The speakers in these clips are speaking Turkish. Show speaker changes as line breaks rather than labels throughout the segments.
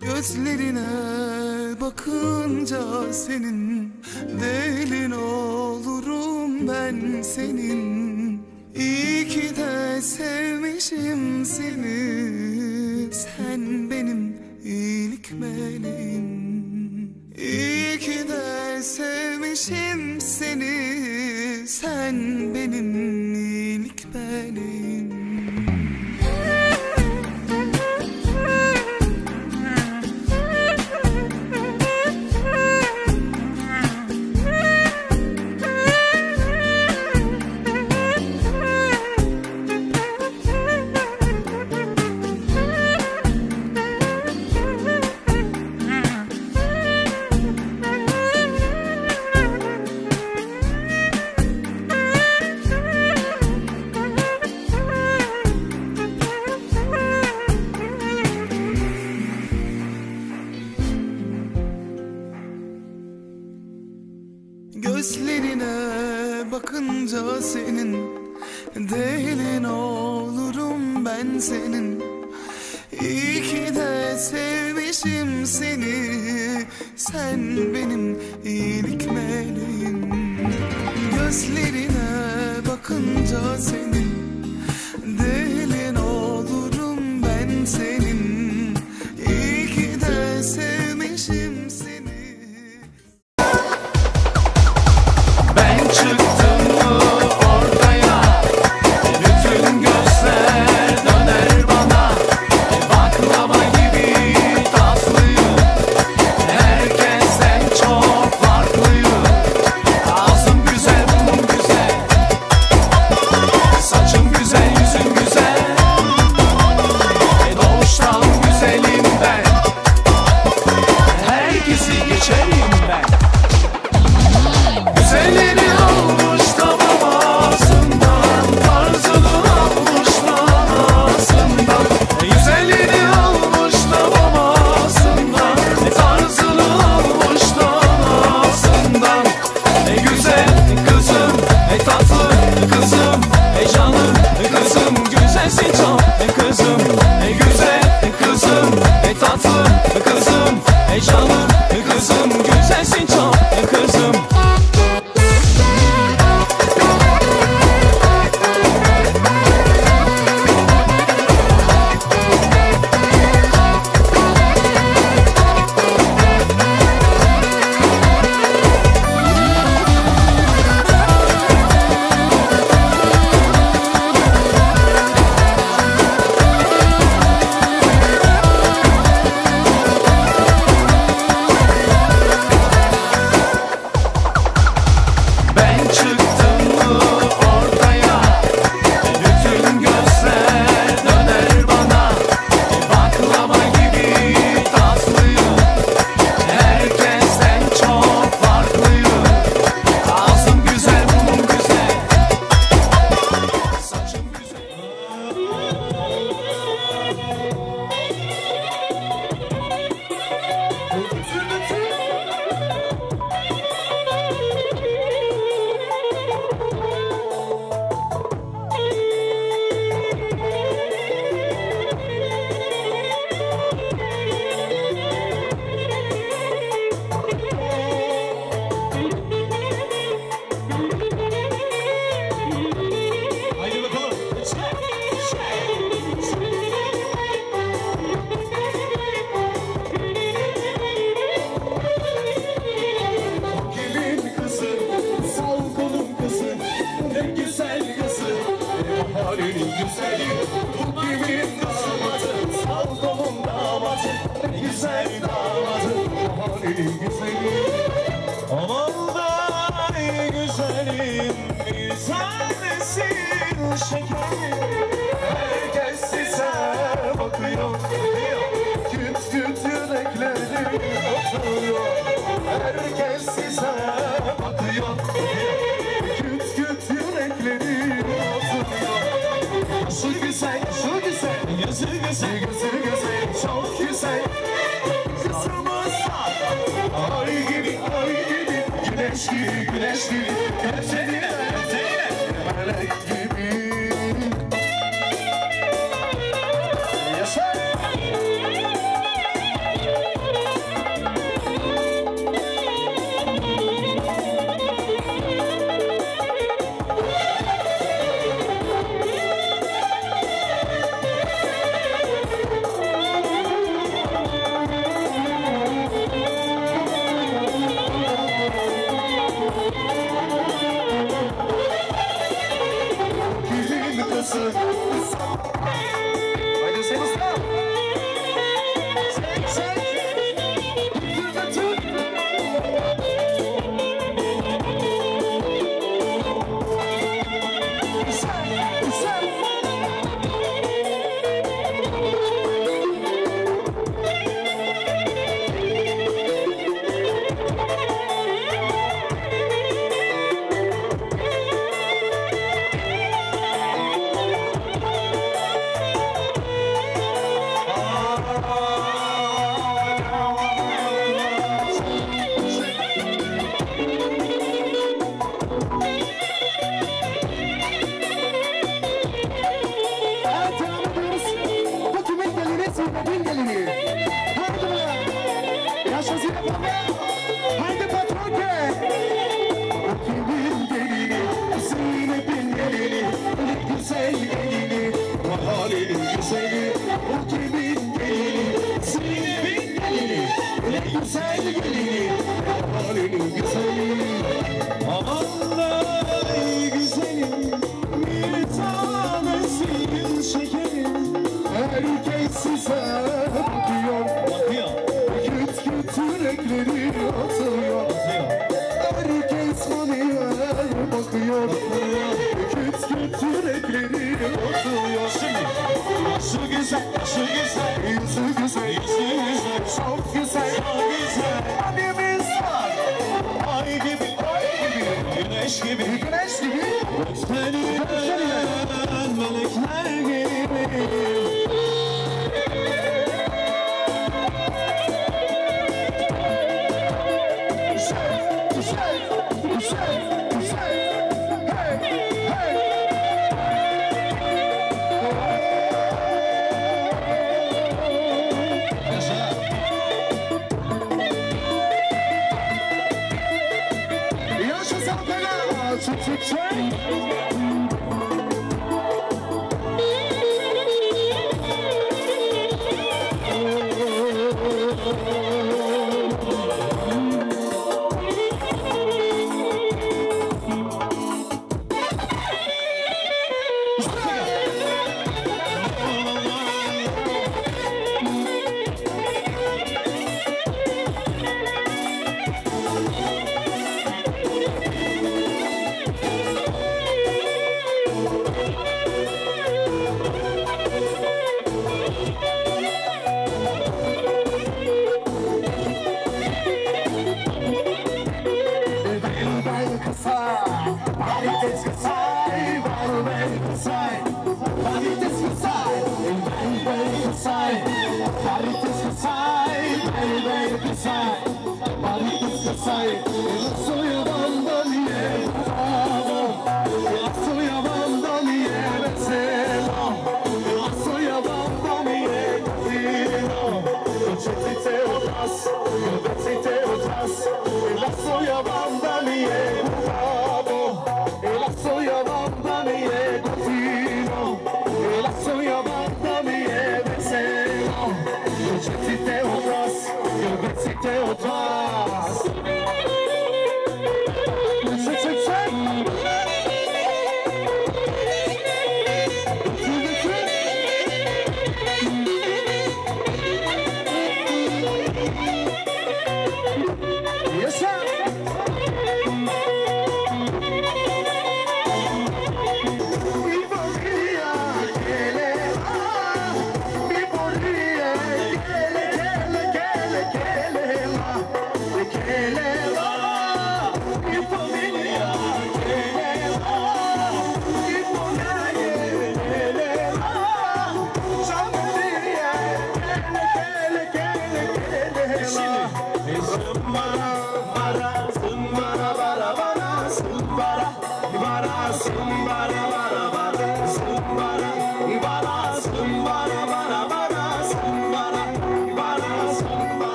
Gözlerine bakınca senin, delin olurum ben senin. İyi ki de sevmişim seni, sen benim iyilik meleğim. İyi ki de sevmişim seni, sen benim iyilik meleğim. Gözlerine bakınca senin, delin olurum ben senin. İyi ki de sevmişim seni, sen benim iyilik meleğim. Gözlerine bakınca senin, delin olurum ben senin. İyi ki de sevmişim seni.
Aman da güzelim, bir tanesin şekerim. Herkes size bakıyor, küt küt yürekleri atıyor. Herkes size bakıyor, küt küt yürekleri atıyor. Şu güzel, şu güzel, yüzü güzel, gözü güzel, çok güzel. Kızımız ay gibi, ay gibi, güneş gibi, güneş gibi, gözlerine, melek gibi. Yaşa! Haydi patron gel. O kimin gelini, Zeynep'in gelini, ne güzel gelini, mahallenin güzeli. O kimin gelini, Zeynep'in gelini, ne güzel gelini, mahallenin güzeli. Aman da güzelim, bir tanesin şekerim. Herkes size bakıyor. Küt küt yürekleri atıyor. Herkes bana bakıyor. Küt küt yürekleri atıyor. Şu güzel, şu güzel, yüzü güzel, yüzü güzel, çok güzel, çok güzel. Annemiz var. Ay gibi, ay gibi, güneş gibi, güneş gibi. Gösterilen melekler gibi.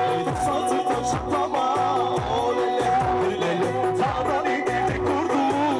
Satıp çatlama, dağdan indirdik kurdu.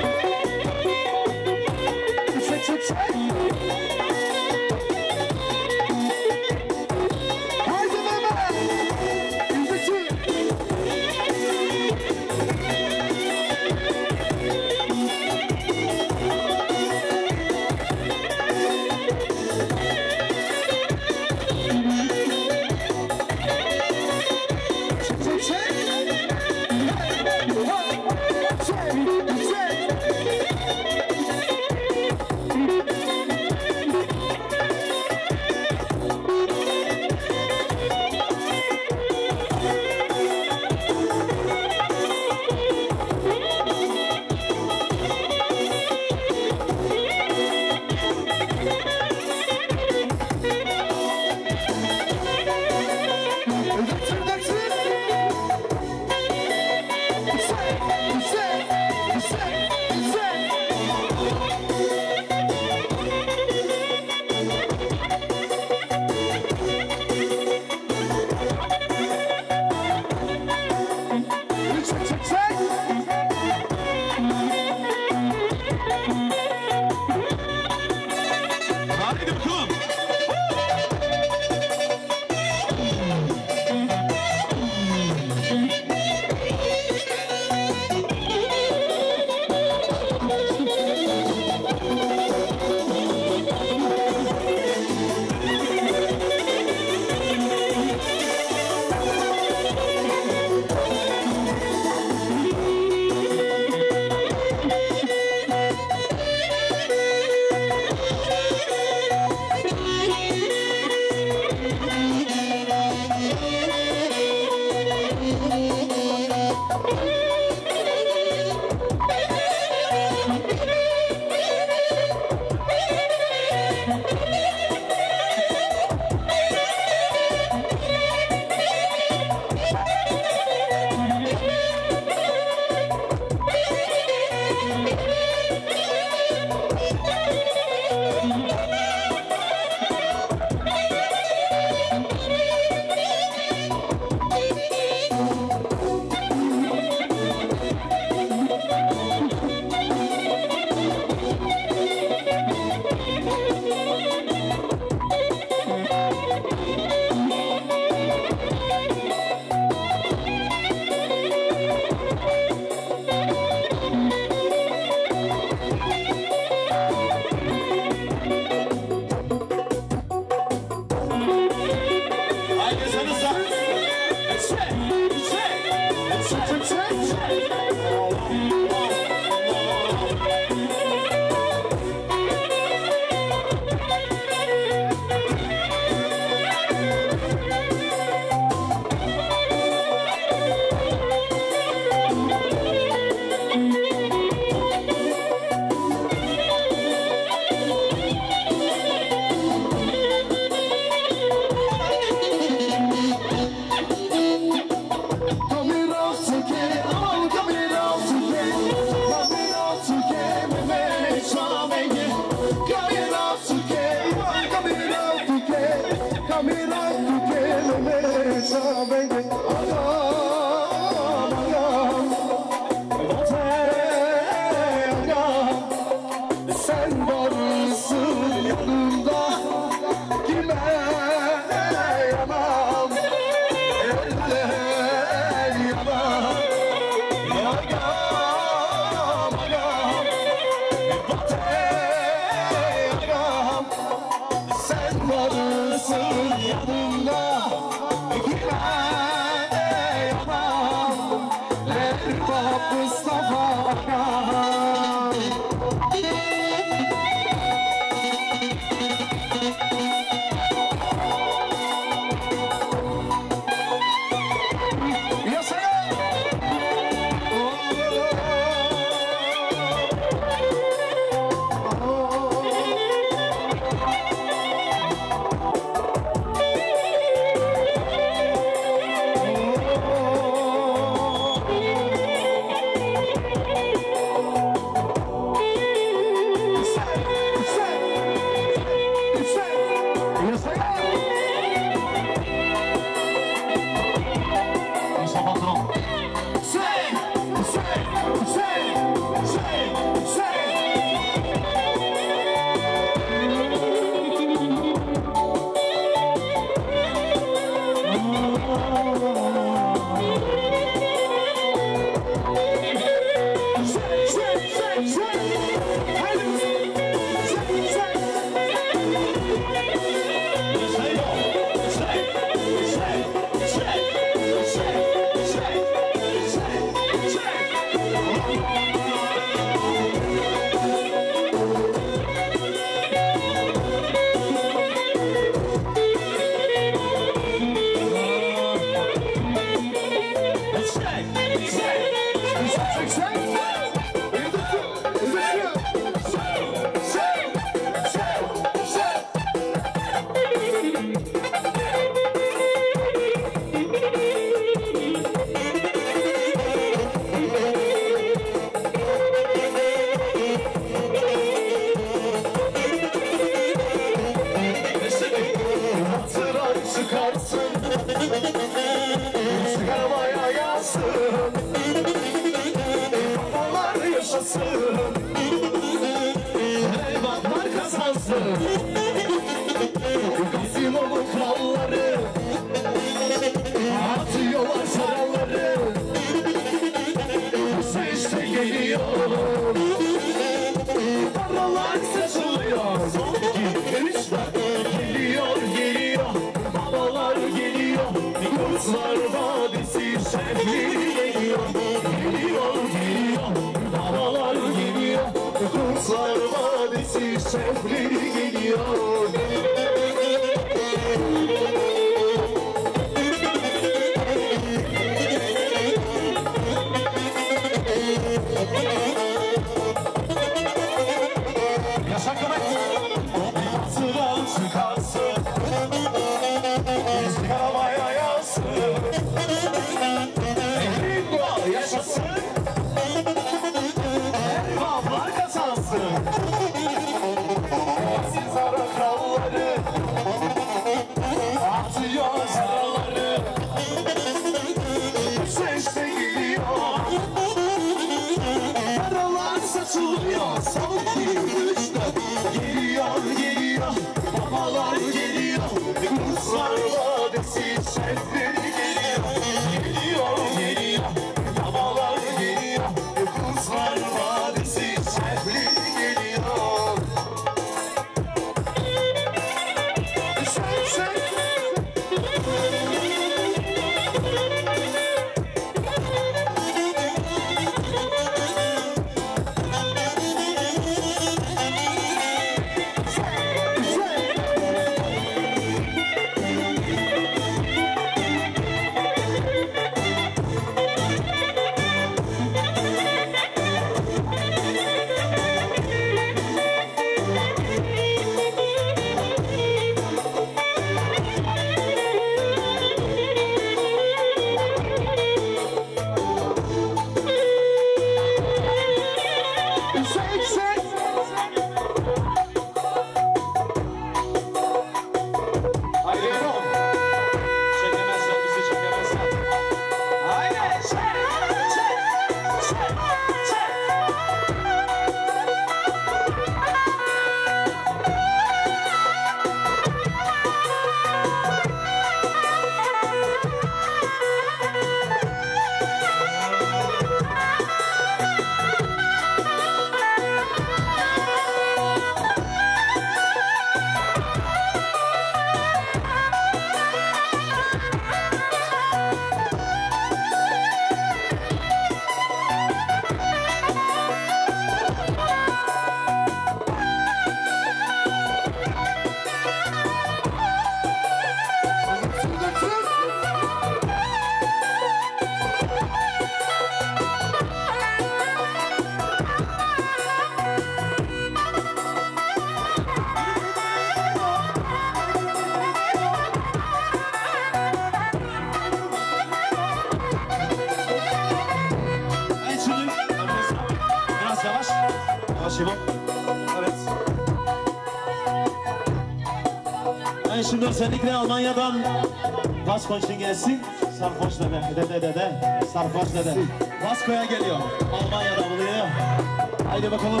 Şimdi özellikle Almanya'dan Vasko için gelsin. Sarhoş dede, Sarhoş dede. Vasko'ya geliyor. Almanya'da buluyor. Haydi bakalım.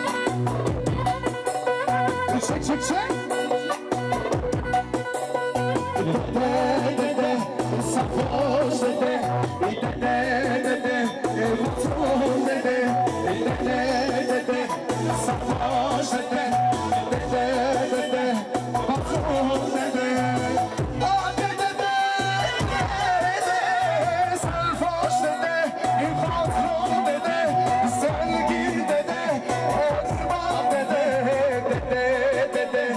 Çek. Dede, sarhoş dede, patron dede, sarhoş dede, patron dede. Hadi dede, sarhoş dede, patron dede, sevgili dede, osman dede, dede.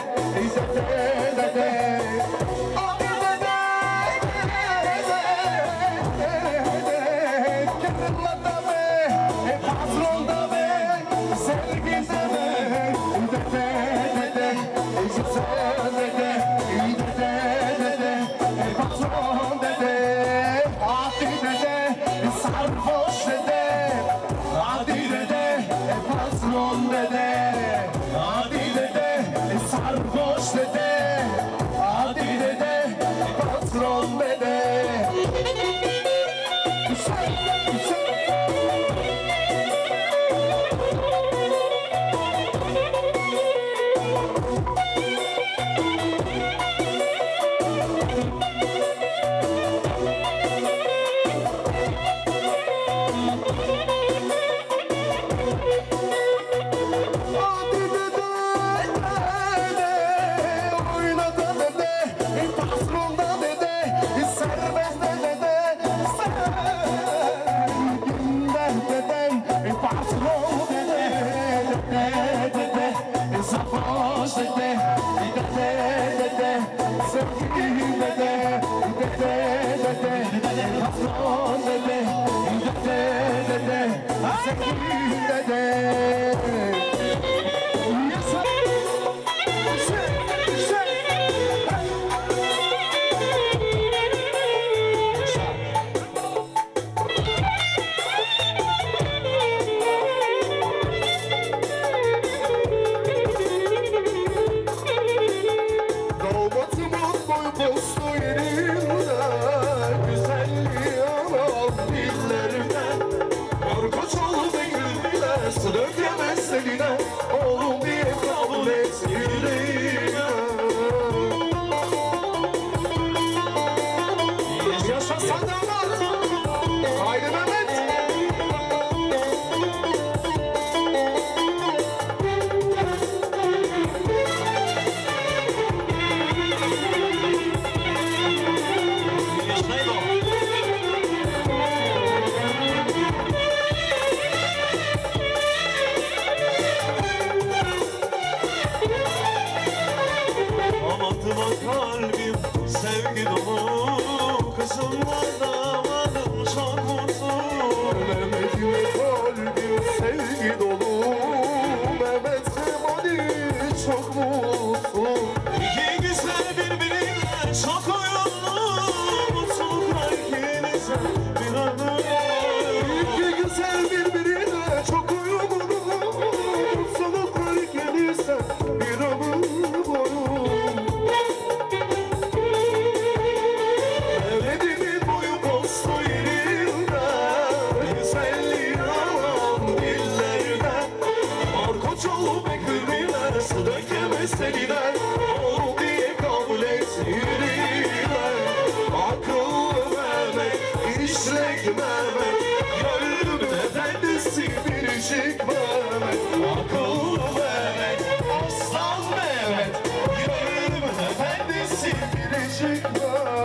yeniden ol diye kabul et yeniden. Akıllı Mehmet, işlek Mehmet, gönlümün efendisi biricik Mehmet. Akıllı Mehmet, aslan Mehmet, gönlümün efendisi biricik Mehmet.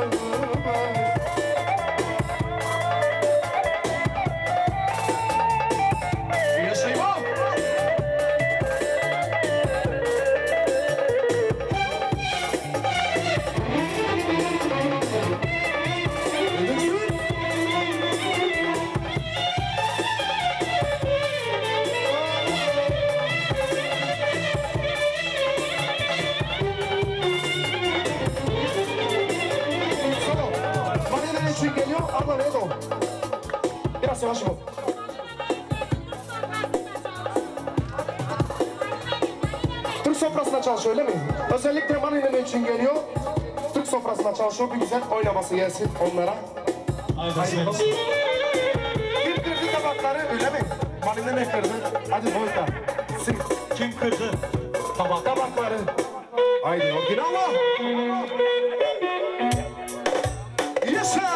Abla ne oldu? Biraz yavaş ol. Türk sofrasına çalışıyor öyle mi? Özellikle Manilene için geliyor. Türk sofrasına çalışıyor. Bir güzel oynaması gelsin onlara. Haydi bakalım. Kim kırdı tabakları öyle mi? Manilene kırdı. Hadi Volta.
Kim kırdı?
Tabakları. Haydi orijinal. Yes sir.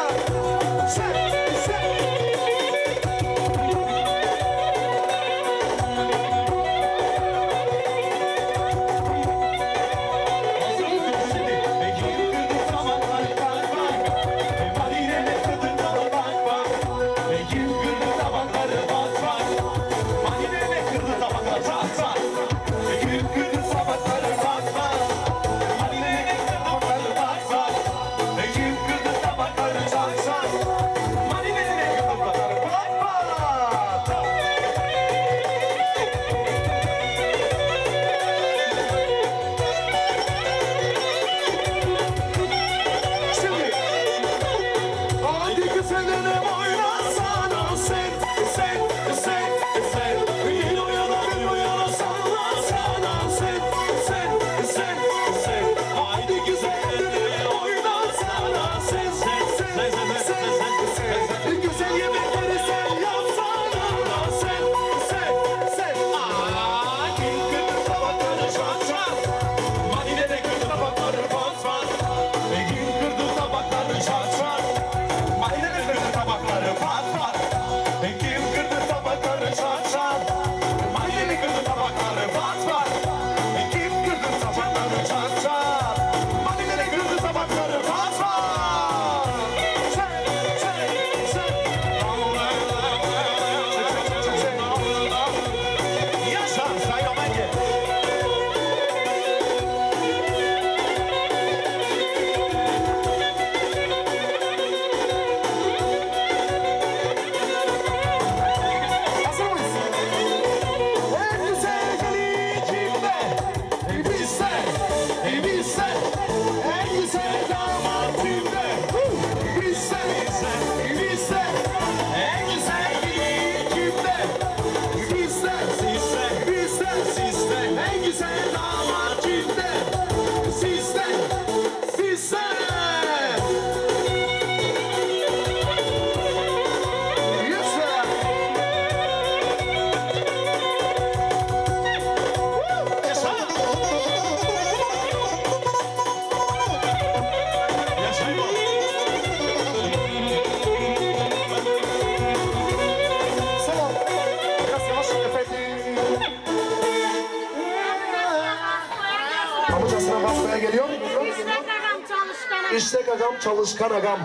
İşlek agam, çalışkan agam.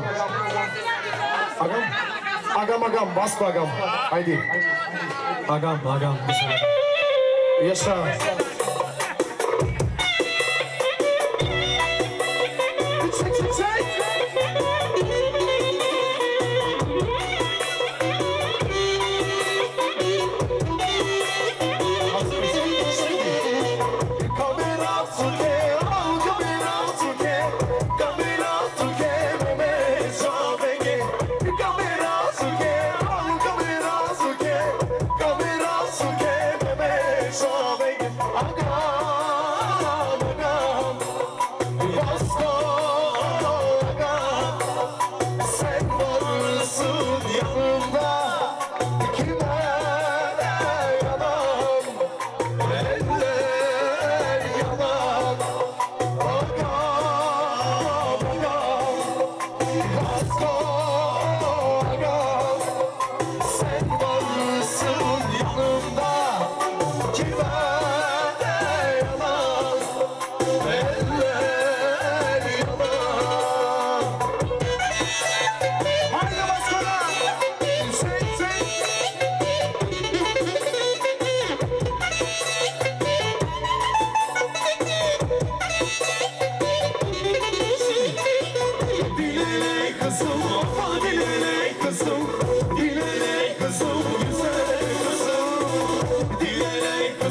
Agam, basma agam. Haydi.
Agam.
Yaşa.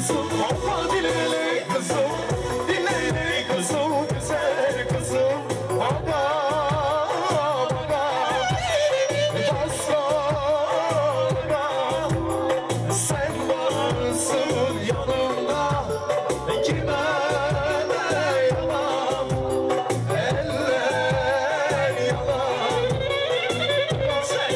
kızım, hoppa dileli kızım, dileli kızım, güzel kızım. Baga, baga, baga, sen varsın yanımda, kime ne yalan, eller yalan. Sen,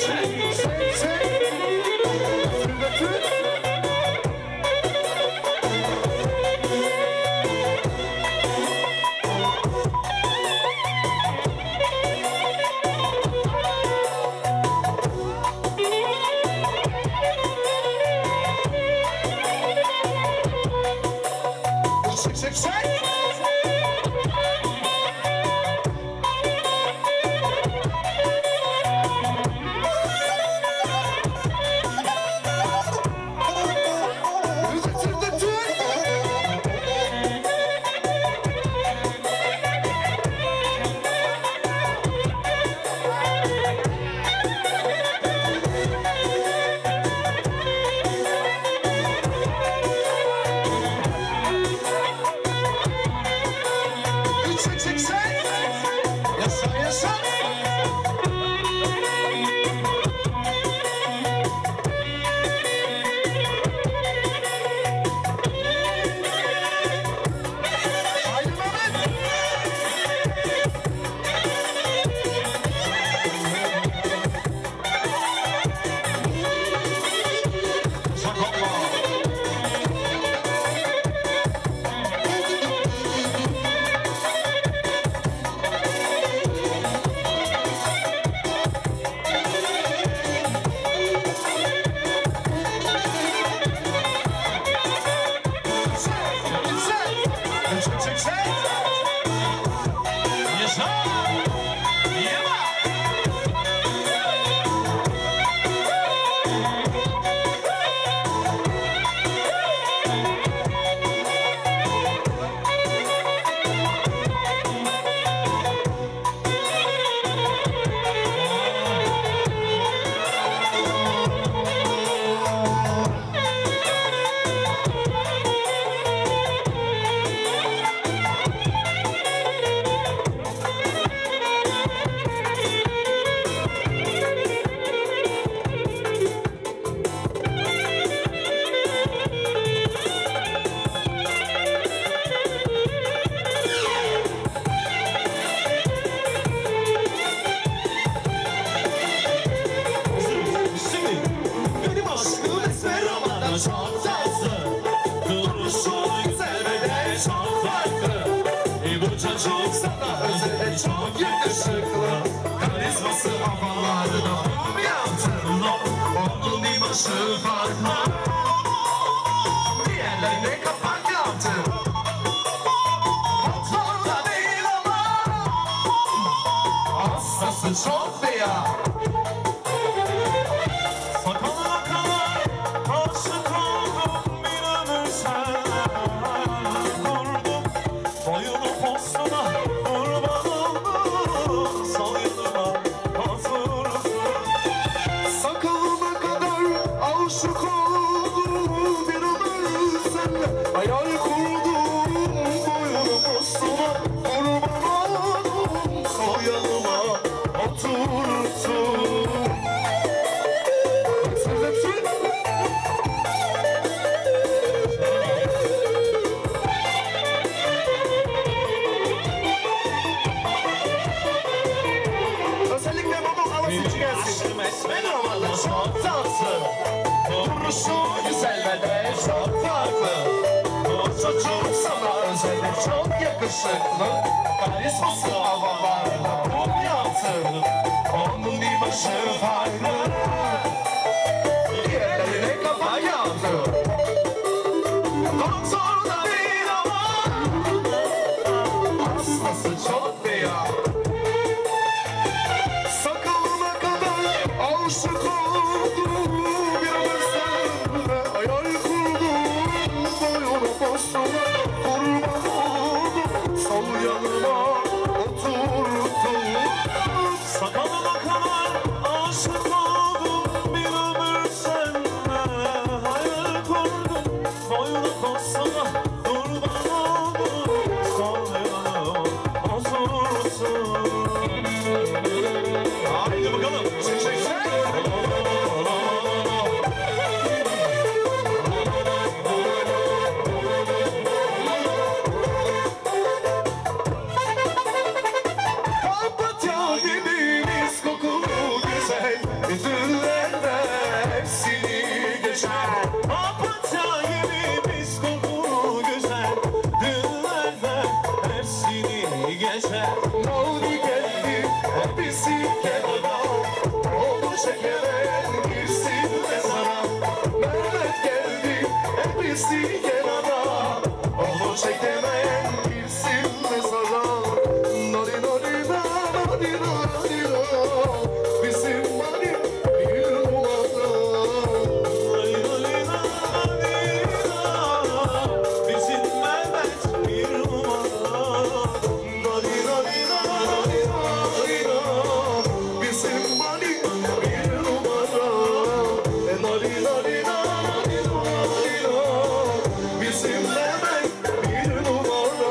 çok yakışıklı, karizması havalarda bum yaptı. Onun bir başı farklı, diğerlerine kapak yaptı. Motorda değil ama hastası çok ya.
Sakalına kadar aşık oldum, bir ömür senden kurdum. Boyunu postuna kurban oldum, sal yanıma hazırsın.
Sakalına kadar aşık oldum, bir ömür seninle hayal kurdum. Boyunu postuna kurban oldum, sal yanıma otursun. Özellikle baba havası için gelsin.
Aşkım esmer
Havada çok tatlı, duruşu güzel ve de çok farklı. Bu çocuk sana özellikle çok yakışıklı, karizması havalarda bum yaptı. Onun bir başı farklı, diğerlerine kafa yaptı. Doktorda değil ama hastası çok ya. Sakalına kadar aşık oldum, bir ömür seninle hayal kurdum. Boyunu postuna kurban oldum, sal yanıma oturdum.
Sakalına kadar aşık oldum,
hepsi kenara. Onu çekemeyen girsin mezara. Nari nari nari nari bizim mani bir numara.
Nari nari nari bizim Mehmet bir numara.
Nari nari nari nari bizim mani bir numara. Nari nari nari nari bizim Mehmet bir numara.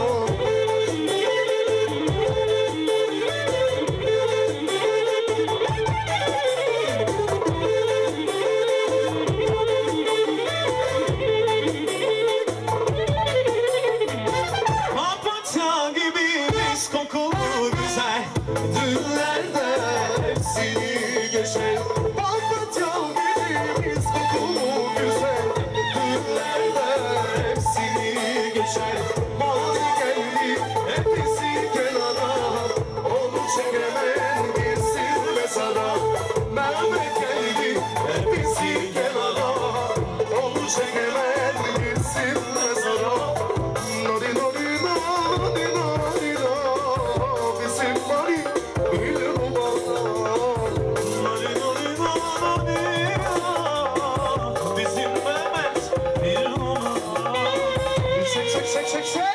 Papatya gibi mis kokulu güzel dünlerde hepsini geçer.
Papatya gibi mis kokulu güzel günlerde hepsini geçer. Mavi geldi hepsi kenara. Onu çekemeyen girsin mezara. Mehmet geldi hepsi kenara. Onu çekemeyen girsin mezara. Nari nari nari nari bizim mani bir numara.
Nari nari nari bizim Mehmet bir numara.
Çek çek çek çek çek.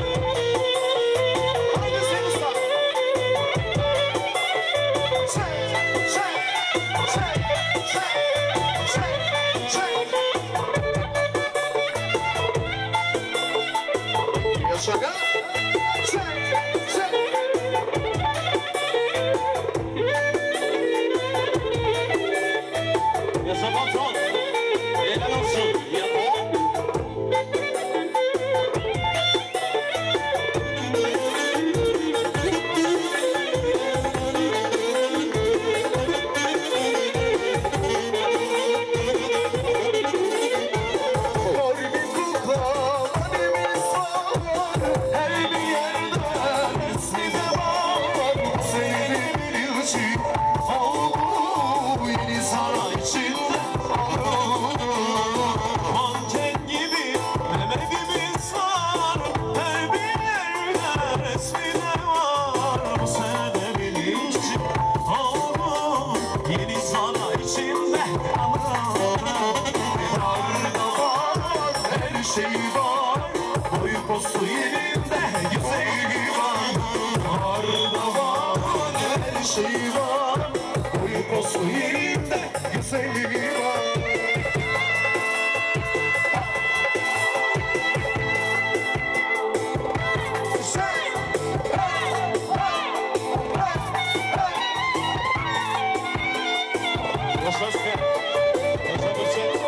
Haydi sen usta. Çek çek çek çek çek çek. Yaşa gel. Çek çek.
Yaşa patron. Helal olsun. Yapalım.
Var bir kukla, annemiz var. Her bir yerde resmi de var. Seni bir için al bu yeni saray içinde.
Manken gibi Mehmet'imiz var. Her bir yerde resmi de var. Sen de bilinci oğlum yeni saray içinde.
Yarda var, her şey var. Boyu postu yerinde, güzeli var. Yarda var, her şey var. Boyu postu yerinde, güzeli var.
Yaşa sen. Yaşa Burçet.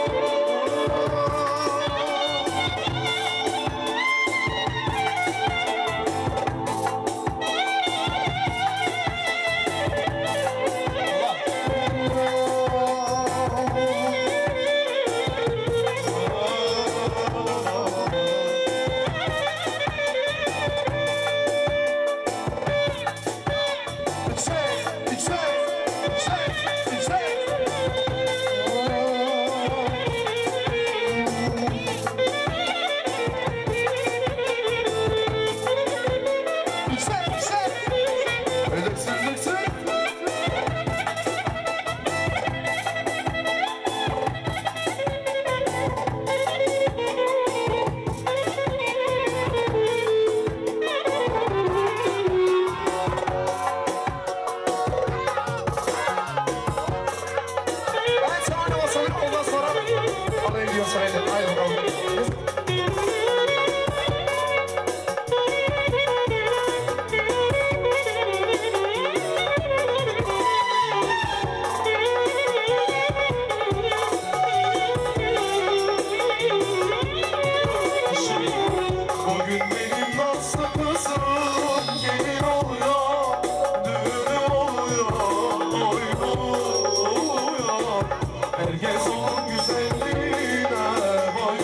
Herkes onun güzelliğine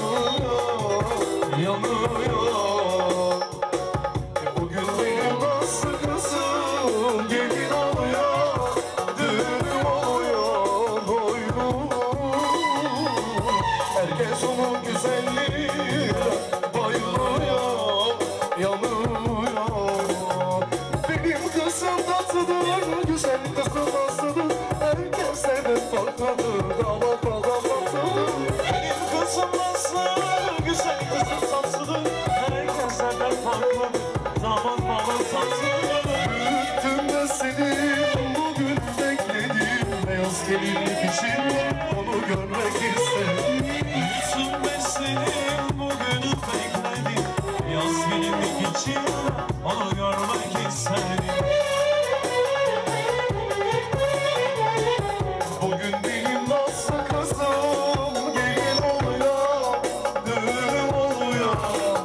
Herkes onun güzelliğine bayılıyor, yanıyor. Benim kızım tatlıdır, güzel kızım nasıldır? Herkes senin farklıdır, damat adam tatlıdır.
Benim kızım nasıl, güzel kızım sansıdır. Herkes senden farklı, damat bana sansıdır.
Büyüttüm de seni, bugün bekledim. Beyaz gelinlik için onu görmek istedim.
Büyüttüm ben seni, bugünü bekledim. Yaz gelinlik için onu görmek istedim.
Bugün benim nasıl kızım gelin oluyor, düğün oluyor,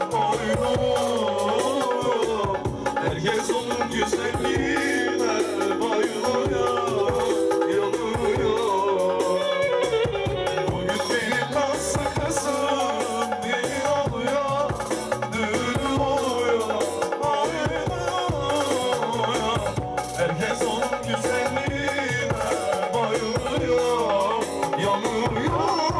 oynuyor.
Herkes onun güzelliğine bayılıyor, yanıyor.
Bugün benim nasıl kızım gelin oluyor, düğün oluyor, oynuyor.
Herkes onun güzelliğine bayılıyor, yanıyor.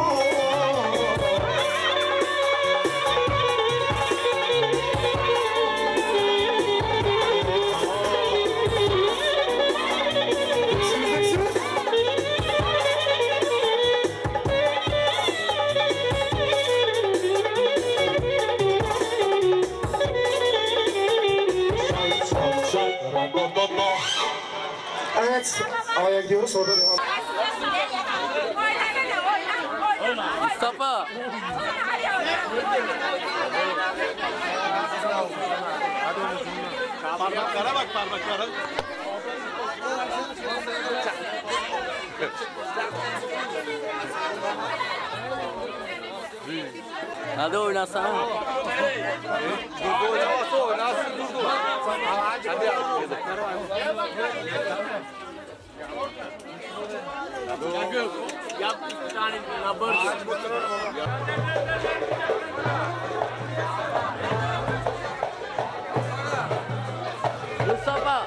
Evet, A'ya gidiyoruz, orada devam.
Mustafa.
Parmaklara bak, parmaklara.
Hadi oynasana.
Durdu oynaması oynasın durdu. Hadi
Yap bir tane number. Mustafa.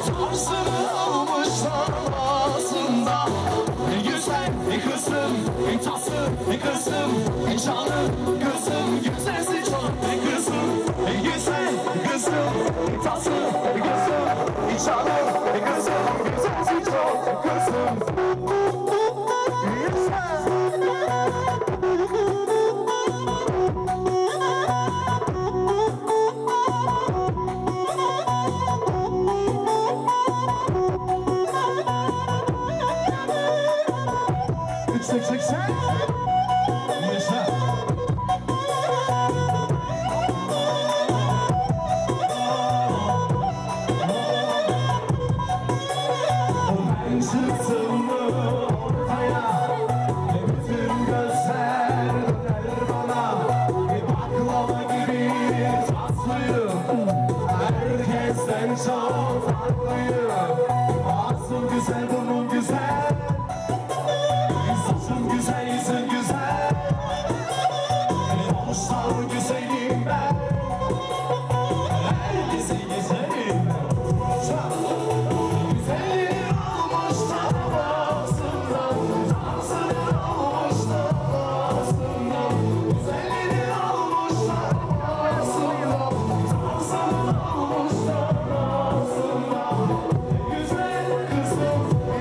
Tarzını almışlar ağzında. Güzel kızım, tatlı kızım, canım kızım, güzelsin çok kızım. Güzel kızım, tatlı kızım, canım kızım, güzelsin çok kızım. Herkesten çok farklıyım. Ağzın güzel, burnun güzel, saçın güzel, yüzün güzel. Olmuşlar güzelim ben, herkesin güzelim. Güzelliğin olmuşlar ağzından, tarzını almışlar ağzından. Güzelliğin olmuşlar ağzından, tarzını almışlar ağzından. Güzel kızım,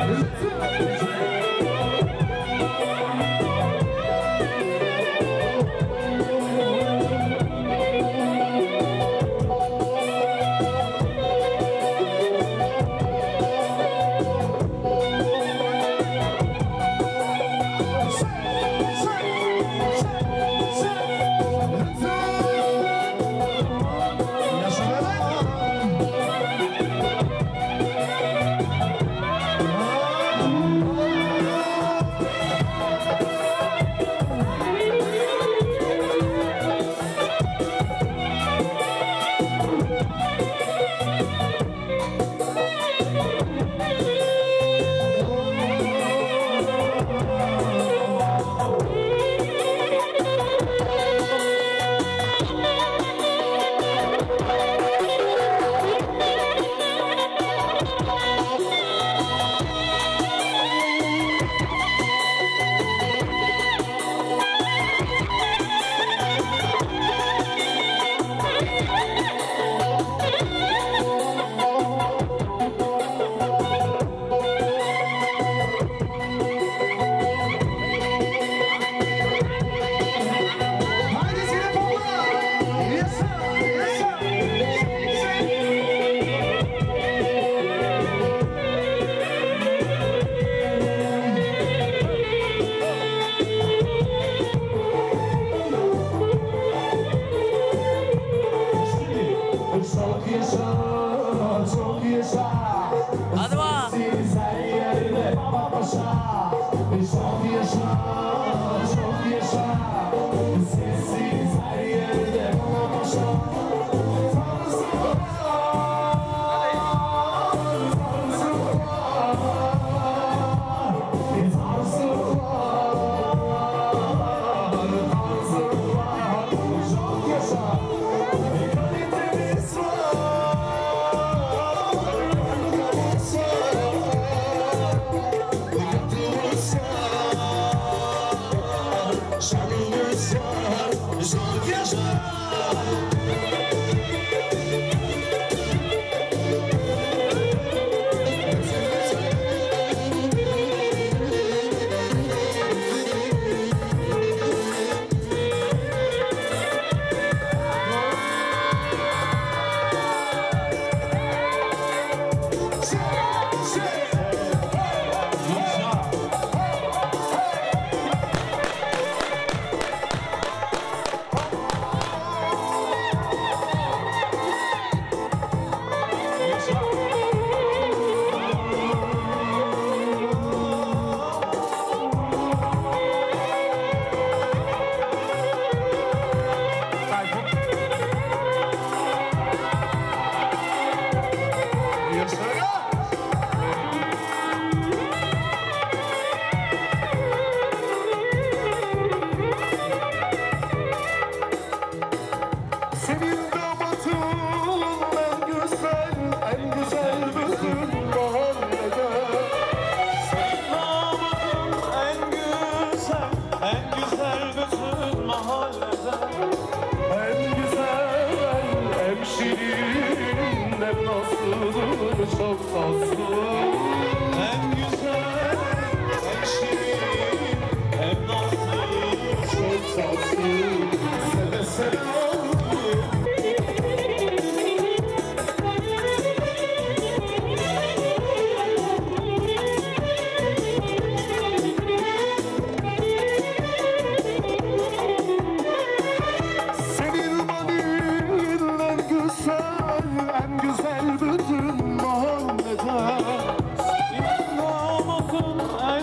Hadi bak.
Çok tatlı, hem güzel, hem şirin, hem nazlı, çok tatlı, seve seve aldım. Senin balın en güzel bütün mahallede.
Senin damatın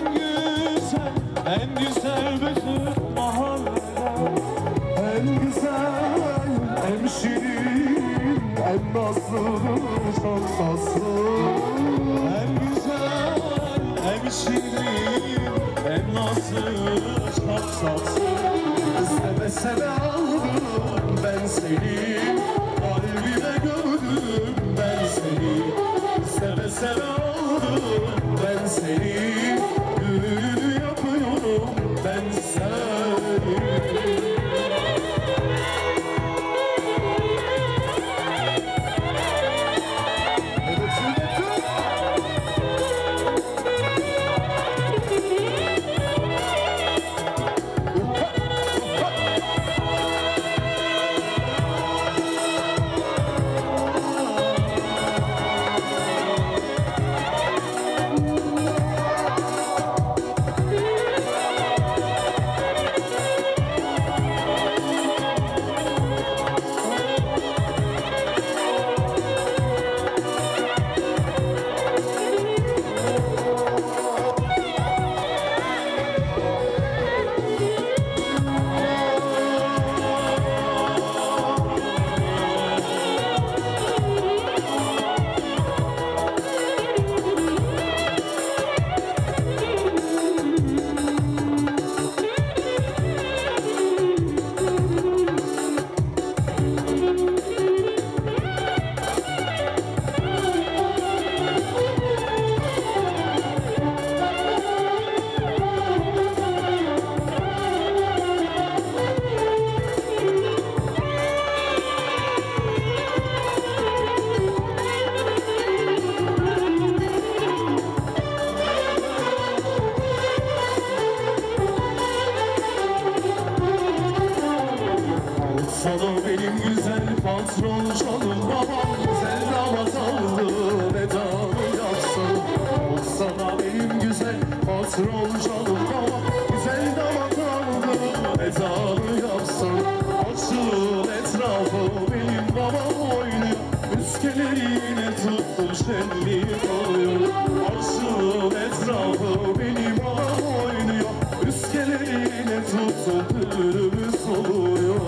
en güzel bütün mahallede.
En güzel, en şirin, en nazlı, çok nazlı.
Hem güzel, hem şirin, hem nazlı, çok tatlı.
Seve seve aldım ben seni, kalbime gömdüm ben seni. Seve seve aldım ben seni, gönlünü yapıyorum ben seni. Evet, sana benim güzel patron canım babam güzel damat aldı vedanı yapsın. Sana benim güzel patron canım babam güzel damat aldı vedanı yapsın. Açıl etrafı benim babam oynuyor, müskeleriyle tuttu şenlik oluyor. Açıl etrafı benim babam oynuyor, müskeleriyle tuttu pürümüz oluyor.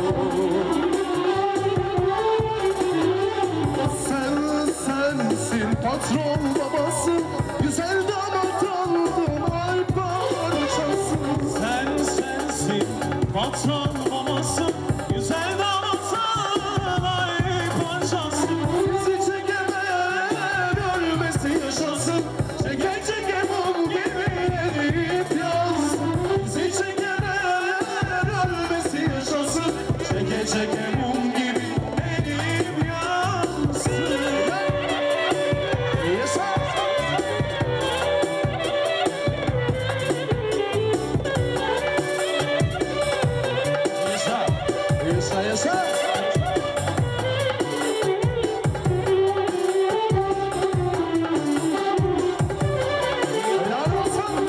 Sensin patron babası, güzel damat aldın ay parçası.
Sensin patron babası, güzel damat aldın ay parçası.
Bizi çekemeyen ölmesi yaşasın, çeke çeke mum gibi eriyip yansın. Bizi çekemeyen ölmesi yaşasın, çeke çeke mum gibi eriyip yansın. Yaşa yaşa. Helal olsun.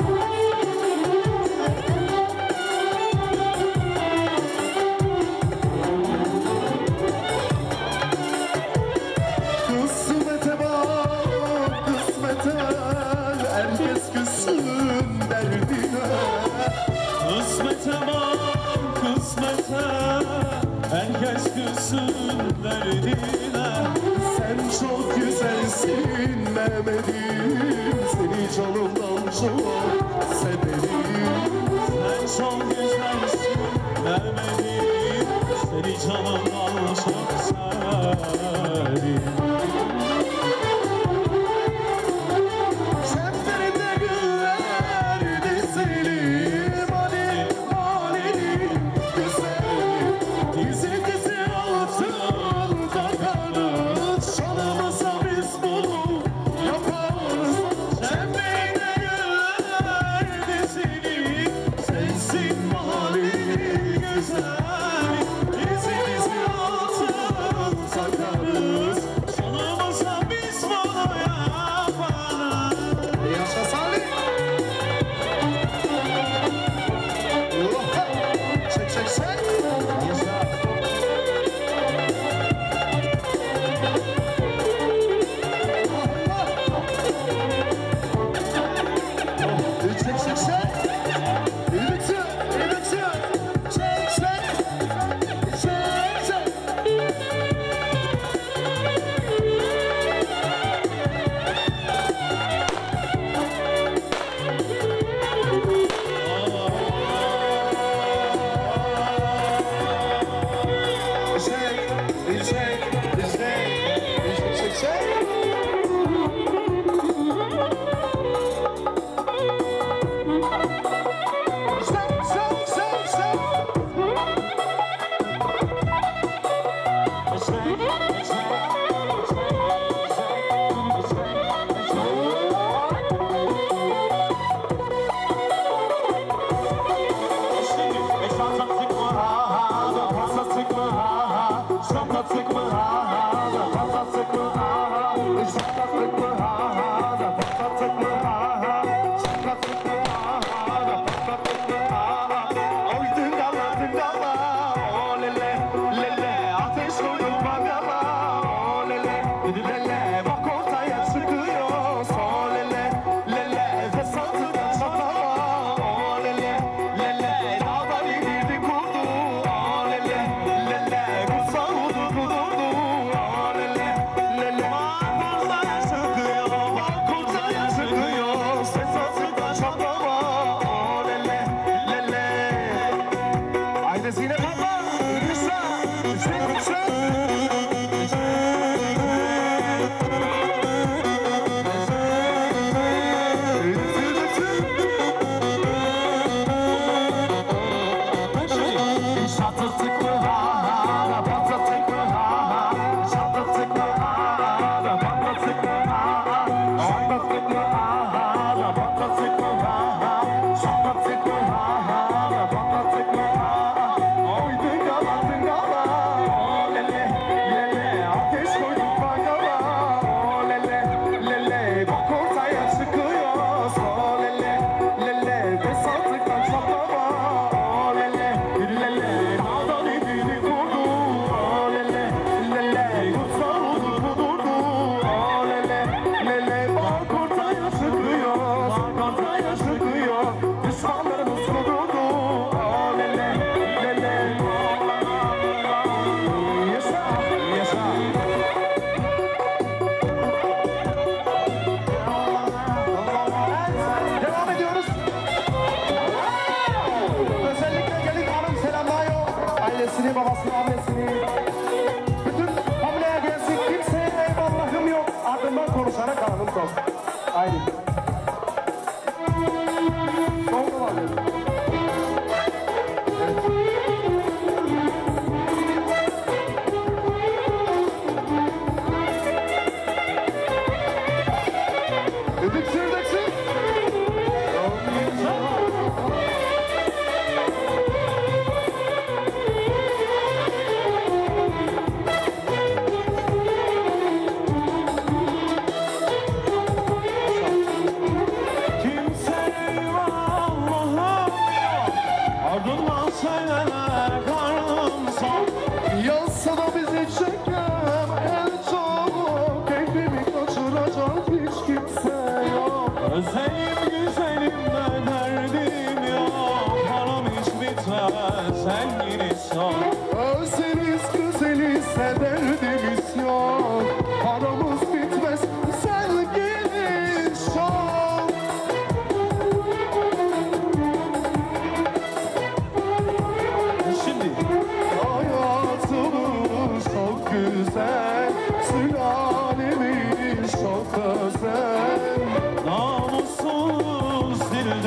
Kısmete bak, kısmete, herkes küssün derdine.
Kısmete bak, kısmete, herkes küssün derdine.
Sen çok güzelsin Mehmet'im, seni canımdan çok severim.
Sen çok güzelsin Mehmet'im, seni canımdan çok severim.
Çemberinde güller dizelim, hani halinin güzeli. Dizi dizi altın takarız, çalamasa biz bunu yaparız.
Çemberinde güller dizilim, sensin halinin güzeli. Dizi dizi altın takarız, canımız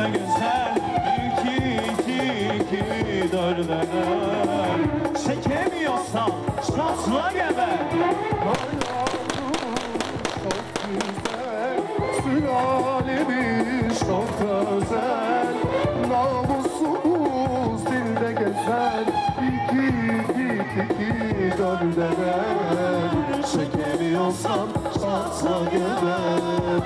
güzel iki dördeler çekemiyorsan şansla geber.
Çok güzel, sülalemiz çok özel. Namusumuz dilde gezer. İki dördeler çekemiyorsan şansla geber.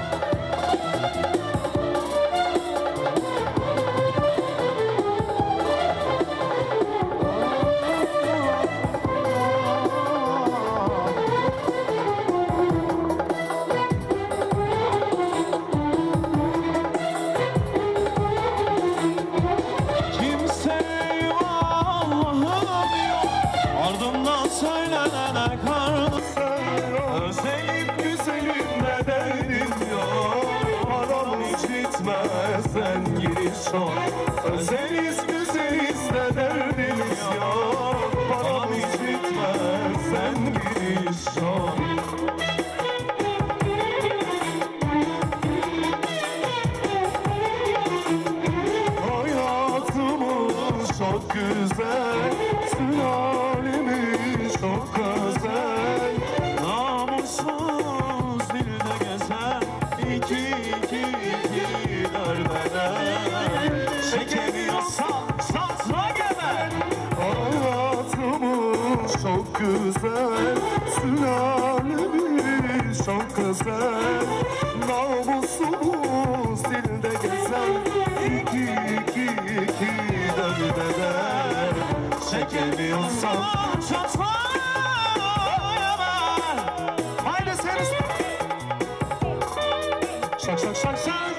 Ardından söylenene karnım özelim güzelim ne derdim yok. Param hiç bitmezden giriş yok. Özeliz güzeliz ne derdimiz yok. Param hiç bitmezden giriş yok. Hayatımız çok güzel, sülalemiz çok özel. Namussuz dilde gezer, iki dördeler çekemiyorsan satla geber. Hayatımız çok güzel, sülalemiz çok özel. Namussuz dilde gezer, iki dördeler çekemiyorsan satla geber. Haydi seni şak şak şak şak.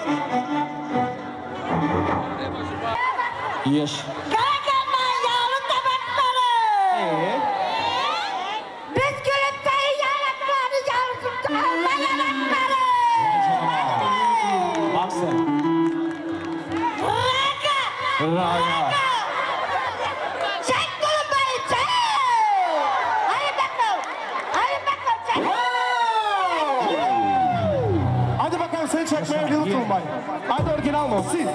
Yes.
Karakanlar yağlı tabakları. Biz gülüpteyi yanakları yavrusu alma yanakları.
Bak sen. Raga.
Çek tulumbayı çek. Hadi bakalım. Hadi bakalım çek.
Hadi bakalım seni çekmeye bir tutulmayın. Hadi orijinal mı? Sil.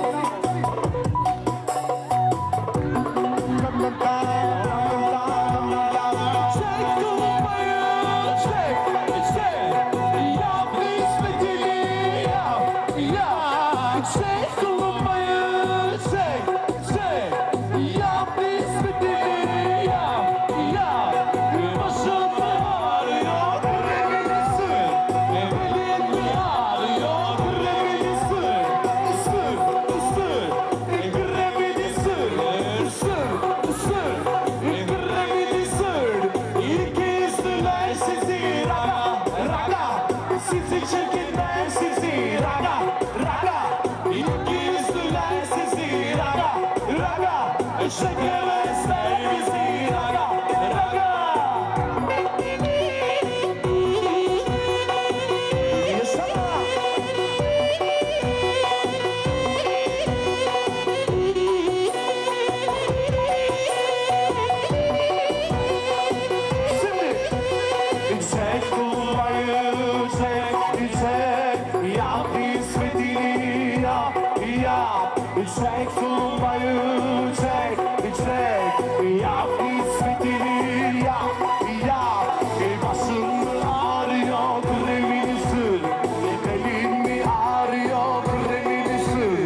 Çek tulumbayı çek, yap nispetini yap. Başım ağrıyor, kremini sür. Belim mi ağrıyor, kremini sür.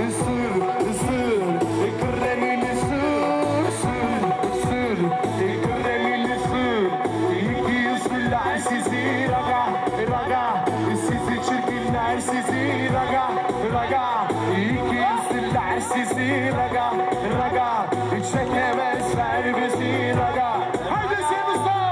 Kremini sür. Kremini sür. İki yüzlüler sizi raga. Sizi çirkinler sizi raga. İki yüzlüler sizi raga. Çekemezler bizi raga. Haydi Semiz'den!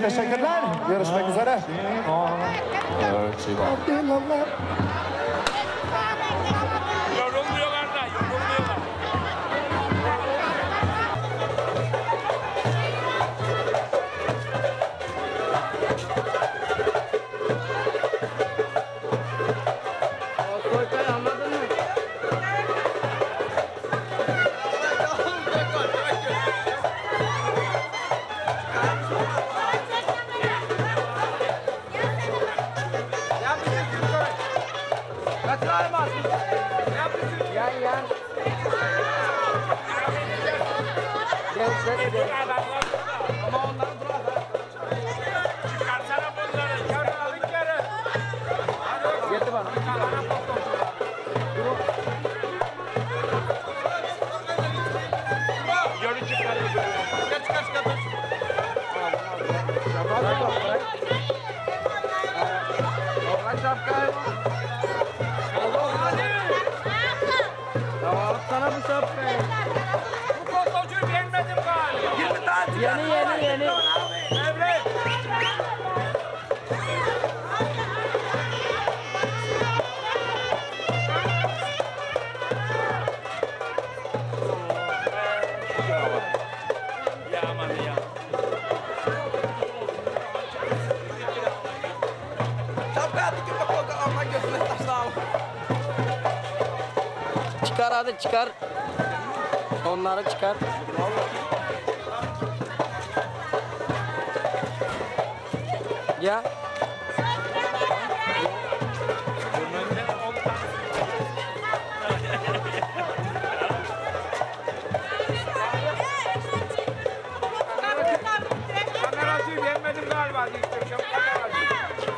Teşekkürler. Görüşmek üzere.
Yorulmuyorlar da, yorulmuyorlar. Çıkarsana bunları, karalıkları. Getir bana. Yürü çıkar. Çıkar. Bırak şapkayı. Sana bu şapkayı. Bu koltuğu beğenmedim galiba. 20 tane çıkar. Yeni. Emre. Ya aman ya. Şapkayı dikip koltuğu alma gözüne taşlayalım.
Çıkar hadi çıkar. Onları çıkar. Ya.
Kameracıyı beğenmedim galiba. Değiştireceğim kameracıyı.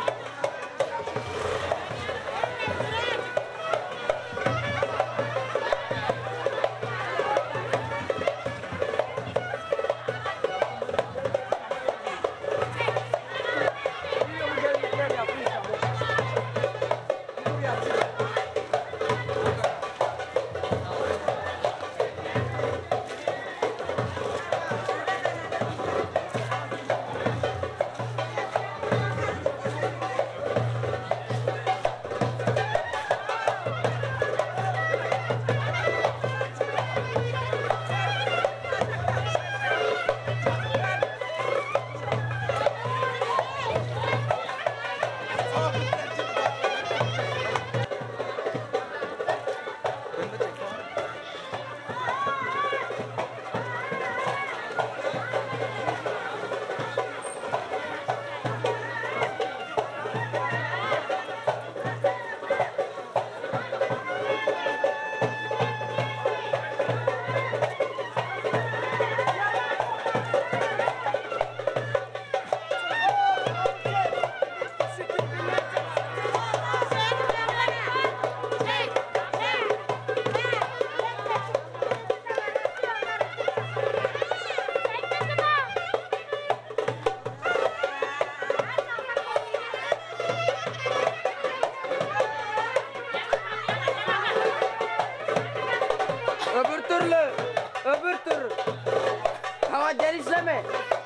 Öbür türlü. Hava genişleme.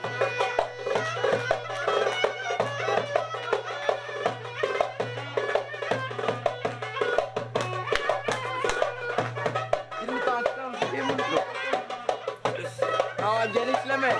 Hava genişleme.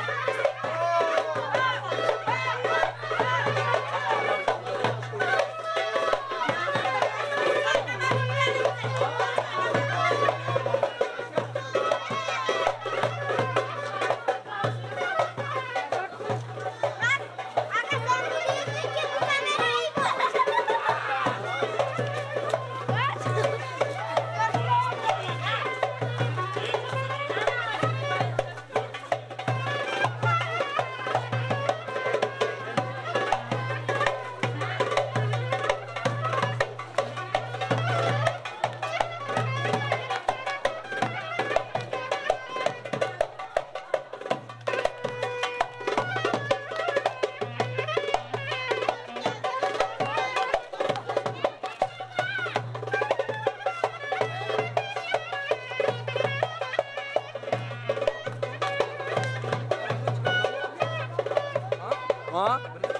Ha?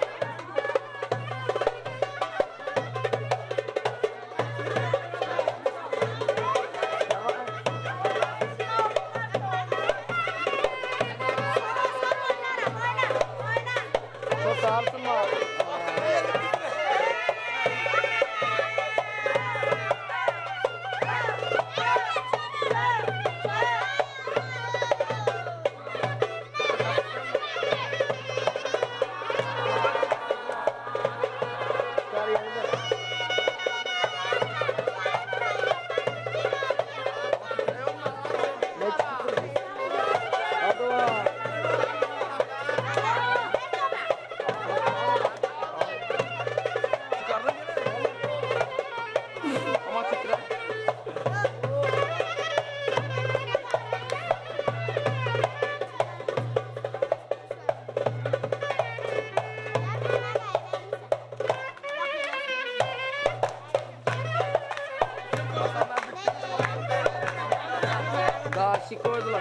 Daha koydular.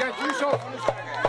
Geçmiş olsun.